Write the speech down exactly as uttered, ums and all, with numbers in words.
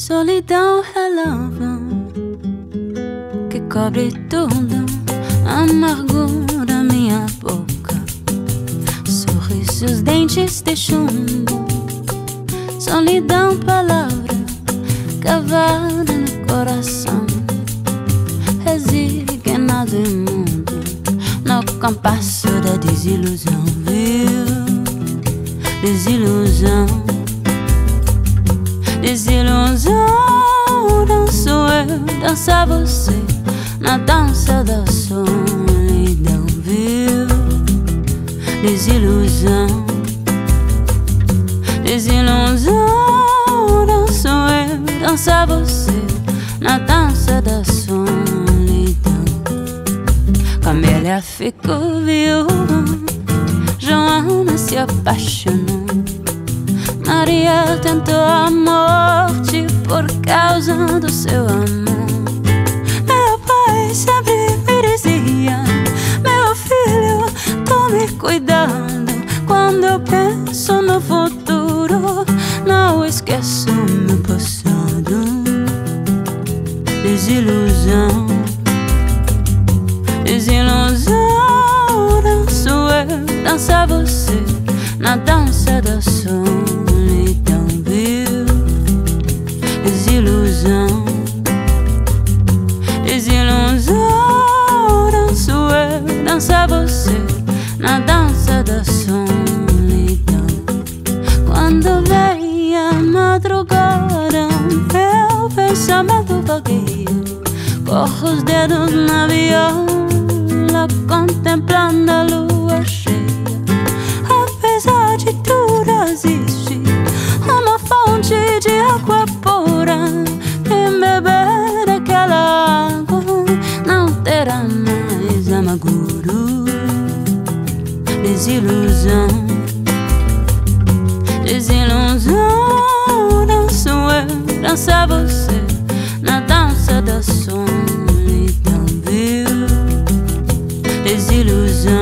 Solidão relâmpago que cobre tudo, amargura minha boca, sorrisos, dentes de chumbo. Solidão, palavra cavada no coração, resignado e mudo no compasso da desilusão, viu? Desilusão, desilusão. Danço eu, dança você na dança da solidão, viu? Desilusão, desilusão. Danço eu, dança você na dança da solidão. Camélia ficou viúva, Joana se apaixonou, Maria tentou a morte por causa do seu amor. Meu pai sempre me dizia: meu filho, tome cuidado. Quando eu penso no futuro, não esqueço meu passado. Desilusão, desilusão. Danço eu, dança você na dança da solidão, viu? Desilusão, desilusão. Danço eu, dança você na dança da solidão. Quando vem a madrugada, meu pensamento vagueia, corro os dedos na viola, contemplando a lua cheia. Apesar de tudo, existe uma fonte de água pura. Quem beber aquela água não terá mais amargura. Desilusão, desilusão. Danço eu, dança você na dança da solidão, viu? Desilusão,